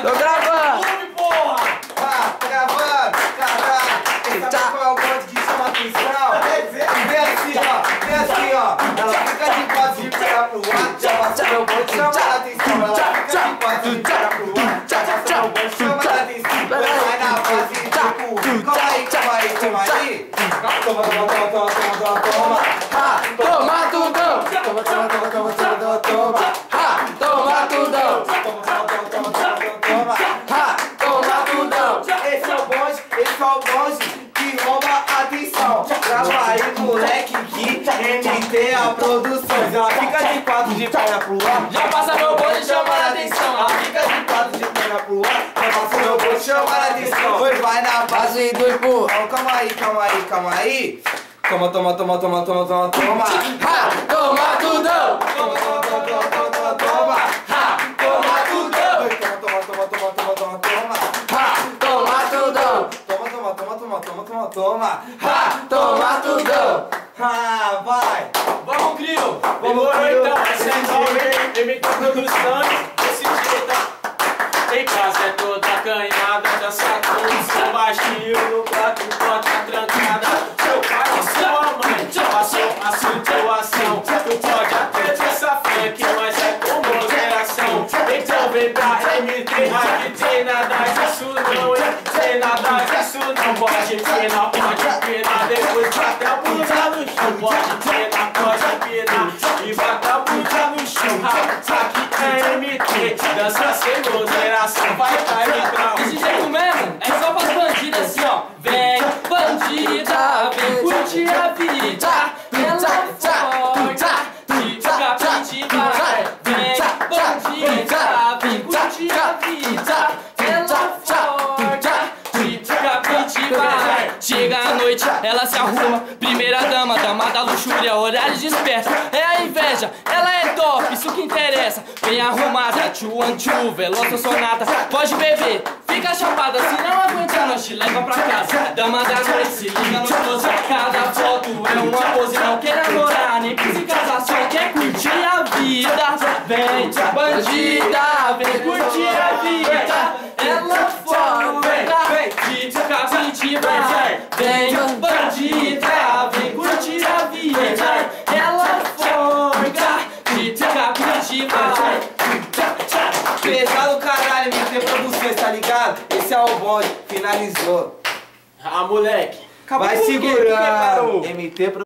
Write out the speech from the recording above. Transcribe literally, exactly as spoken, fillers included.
Tô gravando! Clube, porra! Ah, tá gravando? Caralho! Quem sabe qual é o bonde que chama atenção? Vem assim, ó, vem assim, ó. Ela fica de quatro de pegar pro ar. Já passou meu bonde, chama a atenção. Ela fica de quatro de pegar pro ar. Já passou meu bonde, chama a atenção. Vai na fase de cu. Calma aí, calma aí, calma aí. Toma, toma, toma, toma, toma, toma, toma. Ha! Toma tudão! Toma, toma, toma, toma, toma, toma, toma. Ha! Toma tudão! Toma, toma, toma, toma, toma, toma. Ha! Toma tudão! Esse é o bonde, esse é o bonde que rouba a atenção. Grava aí, moleque, que M T a produções. Ela fica de quatro de perna pro ar. Já passa meu bonde chamando a atenção. Ela fica de quatro de perna pro ar. Já passa meu bonde chamando a atenção. Pois vai na base. Base do empurro! Então, calma aí, calma aí, calma aí. Toma, toma, toma, toma, toma, toma, toma. Ha! Toma tudão! Toma, toma, toma, toma, toma, toma, toma. Ha! Toma tudão! Toma, toma, toma, toma, toma, toma, toma. Ha! Toma tudão! Toma, toma, toma, toma, toma, toma, toma. Ha! Toma tudão! Ah, vai. Vamos, Crio! Vamos, Demorou Crio. então, essa é nova, M T Produções, desse jeito. Em casa é toda acanhada, dança com o seu baixinho no quarto, porta trancada. Seu pai e sua mãe passou a situação. Tu pode até ter essa fé que nós é com moderação. Então vem pra M T, aqui tem nada disso não, hein? Tem nada disso não. Pode penar, pode penar, depois bate a bunda no chão. Pode penar, pode penar e bate a bunda no chão. Aqui é M T, dança sem moderação, vai cair então. Desse jeito mesmo, é só pras bandidas assim, ó. Vem, bandida, vem curtir a vida. Ela forte, fica peditiva. Vem, bandida, vem curtir a vida. Ela forte, fica peditiva. Chega a noite, ela se arruma. Primeira dama, dama da luxúria, horário desperta. É a inveja, ela é top, isso que interessa. Bem arrumada, tchu an tchu, veloz sonata. Pode beber, fica chapada, se não aguenta nós te leva pra casa. Dama da noite, se liga no close. Cada foto é uma pose, não quer namorar, nem precisa casar, só quer curtir a vida. Vem, bandida, vem curtir a vida. Ela forca, fica peditiva. Vem, bandida, vem curtir a vida. Ela forca, fica peditiva. Pesado caralho, M T Produções, tá ligado? Esse é o bonde, finalizou. Ah, moleque. Vai Por quê? Por que segurando. parou? M T